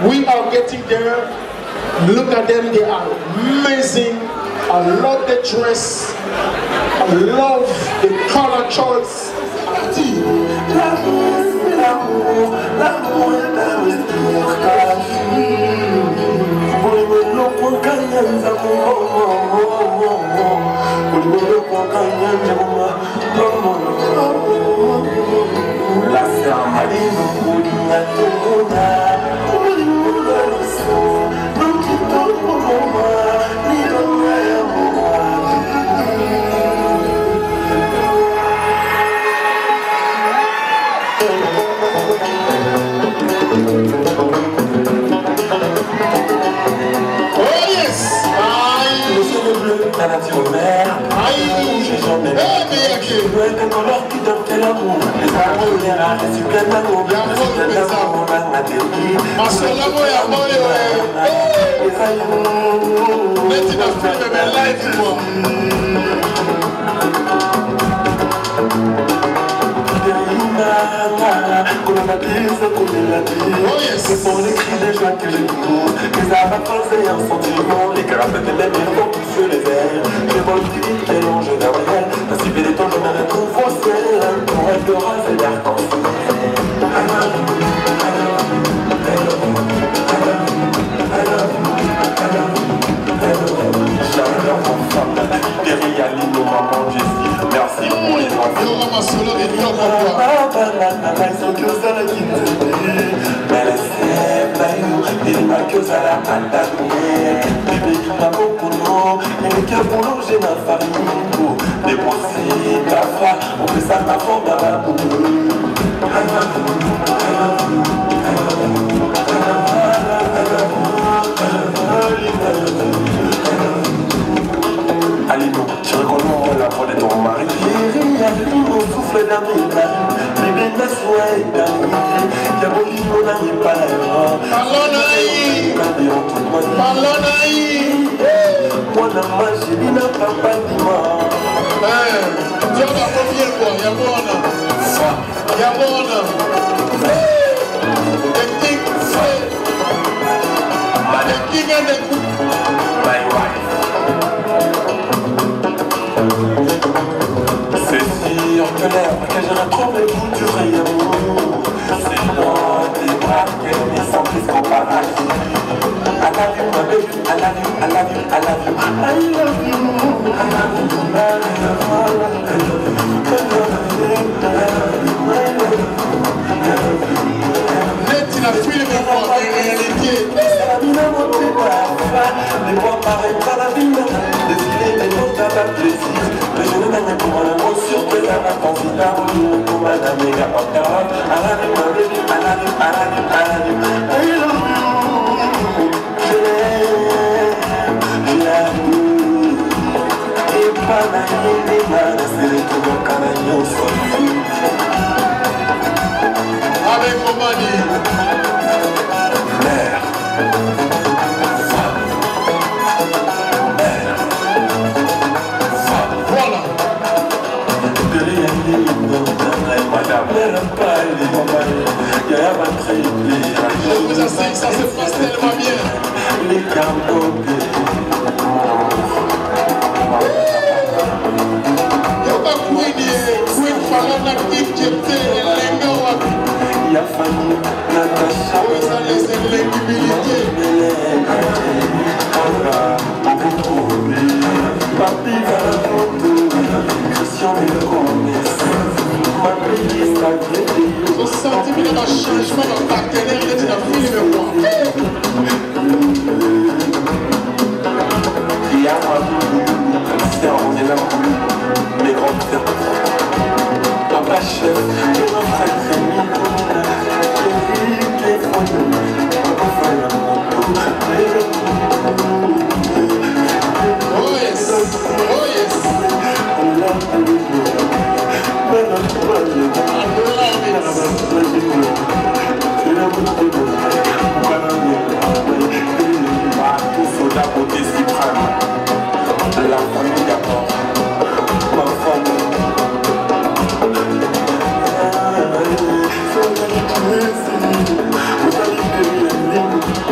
We are getting there. Look at them, they are amazing. I love the dress. I love the color choice. C'est pour les cris de joie que j'écoute, les avatars et un sentiment, les carafes de l'air, les faux sur les airs. Les vols du vide, les longes d'un réel, ainsi fait des temps, je me retrouve au ciel, pour être de rase et d'arc-en-ciel. Merci pour les enfants. Alino, tu reconnais la voix de ton mari. Mon souffle d'amour, bébé ma souhait d'amour. Y'a mon livre, on n'a pas moi, n'a pas j'ai n'a pas d'image. Tu as la première fois, y'a bon. Y'a bon. The king said, the king and the cook. My wife. C'est sûr que l'air que je retrouve le goût du rayon. C'est dans tes bras qu'elle est sans plus qu'au paradis. I love you, my baby, I love you, I love you, I love you, I love you, I love you, I love you. Net, il a fui le même en réalité. Les voix paraissent à la ville, défiler des mots à la plaisir. Mais je ne m'en pour un mot sur que la vacances est à vous. Pour madame et la papa, I love you, my baby, I love you, I love you, I love you, I love you. Je l'aime, et pas la ligne, c'est le tout mon canagnon sorti. Avec mon mani. Mère. Je vous assure que ça se passe tellement bien. Les cartes Yo pas Queen Farana Kip Jepte et Lenga Wabi. Il y a Fanny, Natacha, vous allez c'est l'individualité. Papi va Christian me connaît. Ma pays sacrée. Ce sentiment d'un changement de partenaire, il est dans le film de moi. Il y a un Christian, on est là pour lui. Mes grands frères. Papa chef, et mon frère Rémi. Oh yes, oh yes. La beauté suprême de la famille d'abord, ma famille. Vous allez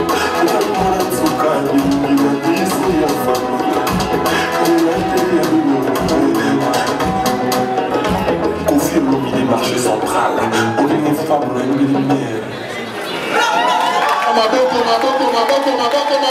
marché central. Pour les femmes, le lumière. Maboko, maboko, maboko, maboko, maboko.